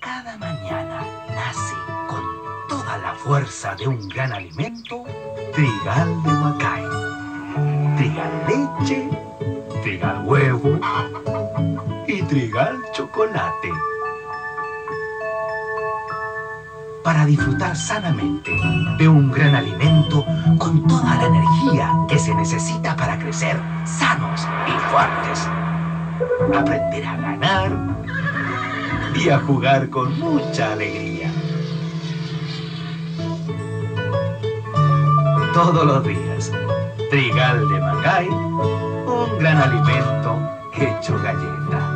cada mañana nace con toda la fuerza de un gran alimento, Trigal de Macay. Trigal leche, Trigal huevo y Trigal chocolate. Para disfrutar sanamente de un gran alimento con toda la energía que se necesita para crecer sanos y fuertes. Aprender a ganar y a jugar con mucha alegría. Todos los días, Trigal de Macay, un gran alimento hecho galleta.